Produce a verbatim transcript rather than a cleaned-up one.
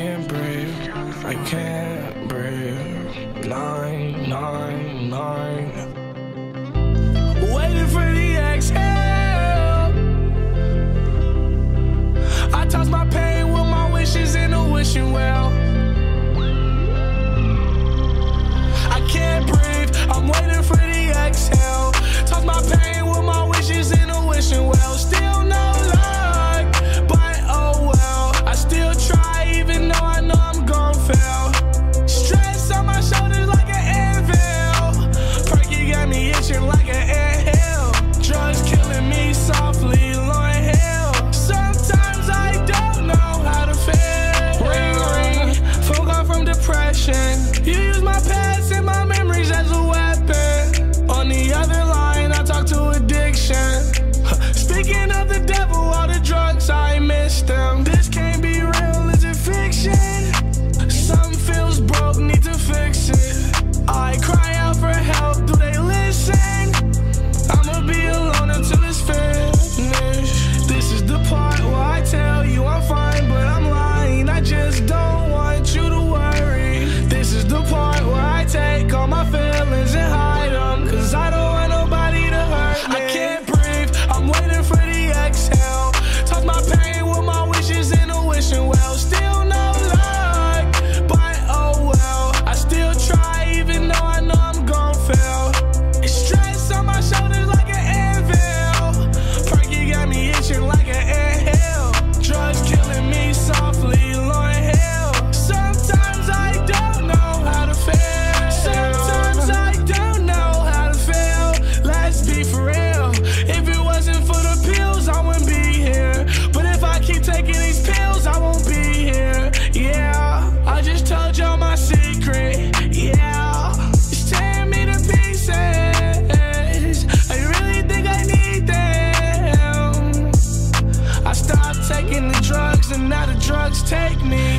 can't breathe, I can't breathe. Nine, nine, nine. Waiting for the exhale. I toss my pain with my wishes in a wishing well. I can't breathe, I'm waiting for the exhale. Toss my pain with my wishes in a wishing well. Still no luck, but oh well. I still try even though I know I'm gon' fail. Stress on my shoulders like an anvil. Perky got me itching like an anthill. Drugs killing me softly, Lord hell. Sometimes I don't know how to feel. Ring ring, phone call from depression. You use my past and my memories as a weapon. On the other line, I talk to addiction. Speaking of the devil, all the drugs, I miss them. This can't be real, is it fiction? Something feels broke, need to fix it. I cry out for help, do they listen? I'ma be alone until it's finished. This is the part where I tell you I'm fine, but I'm lying. I just don't want you to worry. This is the part where I take all my feelings and hide them, cause I don't want nobody to hurt me. I can't breathe, I'm waiting for the exhale. Toss my pain with my wishes in a wishing well. Still no luck, but oh well. I still try even though I know I'm gon' fail. It's stress on my shoulders like an anvil. Perky got me itching like an anthill. Drugs killing me softly, Lord hell. Sometimes I don't know how to feel. Sometimes I don't know how to feel. Let's be for real. If it wasn't for the pills, I wouldn't be here. But if I keep taking these pills, I won't be here. Yeah, I just told y'all my secret. Yeah, it's tearing me to pieces. I really think I need them. I stopped taking the drugs and now the drugs take me.